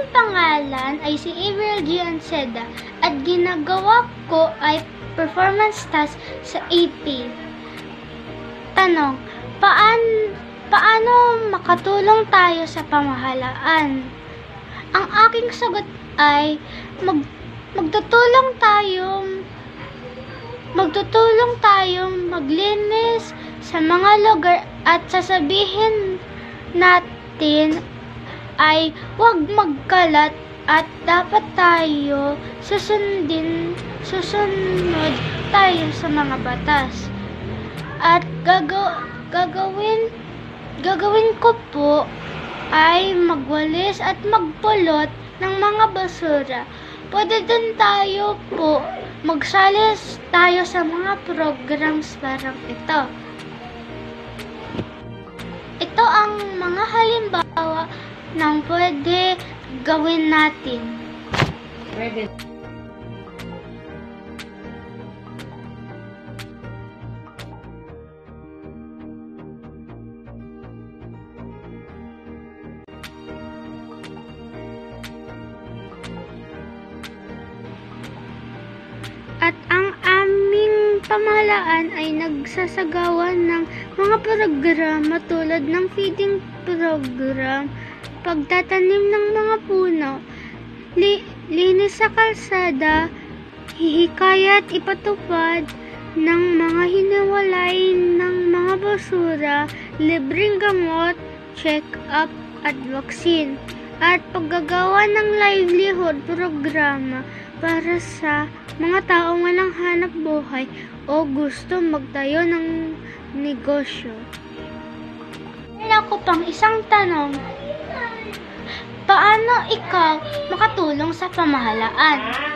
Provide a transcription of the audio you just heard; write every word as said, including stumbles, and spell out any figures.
aking pangalan ay si Avril G. Anceda at ginagawa ko ay performance task sa A P. Tanong, paan, paano makatulong tayo sa pamahalaan? Ang aking sagot ay mag, magtutulong tayo magtutulong tayong maglinis sa mga lugar at sasabihin natin ay huwag magkalat at dapat tayo susundin, susunod tayo sa mga batas. At gagaw, gagawin, gagawin ko po ay magwalis at magpulot ng mga basura. Pwede din tayo po magsalis tayo sa mga programs parang ito. Ito ang mga halimbawa ng pwede gawin natin. Pwede. At ang aming pamahalaan ay nagsasagawa ng mga programa tulad ng feeding program, pagtatanim ng mga puno, li linis sa kalsada, hihikayat ipatupad ng mga hiniwalay ng mga basura, libreng gamot, check-up at vaksin, at paggagawa ng livelihood programa para sa mga taong walang hanap buhay o gusto magtayo ng negosyo. Meron ako pang isang tanong. Paano ikaw makatulong sa pamahalaan?